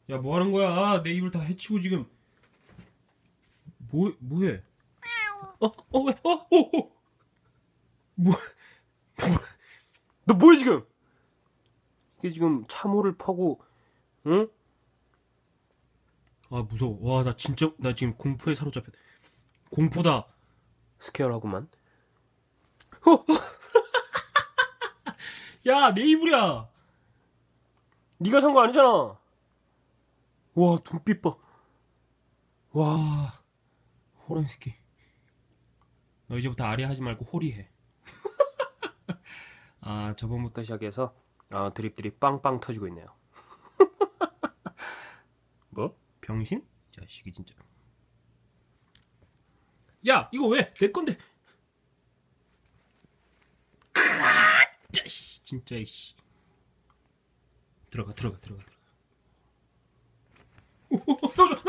야, 뭐 하는 거야? 내 입을 다 해치고 지금. 뭐해? 왜? 뭐, 너 뭐해 지금? 이게 지금 참호를 파고, 응? 아, 무서워. 와, 나 지금 공포에 사로잡혔. 공포다. 스케어라구만. 야, 내 이불이야. 네가 산 거 아니잖아. 와, 눈빛 봐. 와, 호랑이 새끼. 너 이제부터 아리아 하지 말고 호리 해. 아, 저번부터 시작해서 드립들이 빵빵 터지고 있네요. 뭐? 병신? 자식이 진짜. 야, 이거 왜? 내 건데. 자씨, 진짜 이씨. 들어가.